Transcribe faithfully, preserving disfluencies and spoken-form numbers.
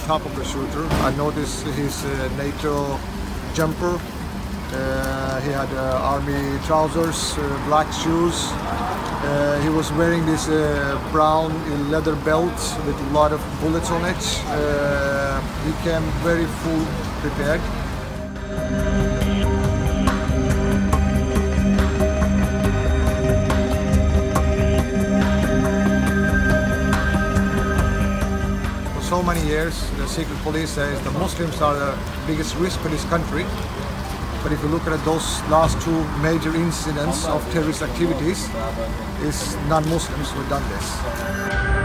top of the shooter. I noticed his uh, NATO jumper. Uh, he had uh, army trousers, uh, black shoes. Uh, he was wearing this uh, brown leather belt with a lot of bullets on it. Uh, he came very full prepared. For so many years, the secret police says the Muslims are the biggest risk for this country. But if you look at those last two major incidents of terrorist activities, it's non-Muslims who have done this.